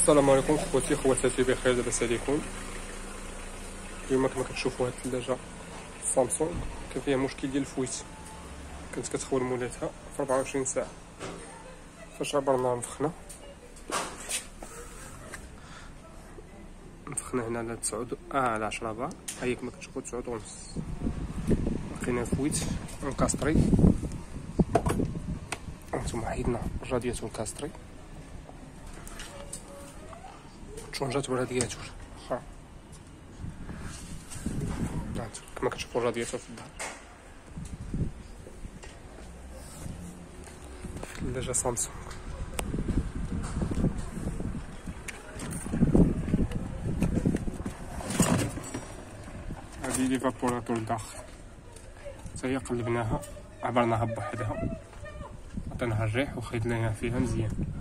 السلام عليكم خوتي خواتاتي، بخير لاباس عليكم؟ اليوم كما كتشوفوا هاد الثلاجه سامسونج كان فيها مشكل ديال الفويت، كانت كتخول مولاتها في 24 ساعه. فاش عبرنا نفخنا هنا على 9 على 10 بار، هي كما كتشوفوا 9 ونص. لقينا الفويت مكاستري، هانتوما حيدنا الرادياتور كاستري، تشونجات الرادياتور واخا كما كتشوفوا الرادياتور في الدار. ثلاجة سامسونج هذه ليفابوراتور الداخل، حتى هي قلبناها عبرناها بوحدها، عطيناها الريح وخيطناها فيها مزيان.